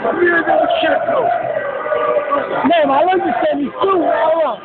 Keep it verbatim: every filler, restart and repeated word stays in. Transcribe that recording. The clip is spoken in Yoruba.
Nee, maar leuk is het niet toe, ouwe.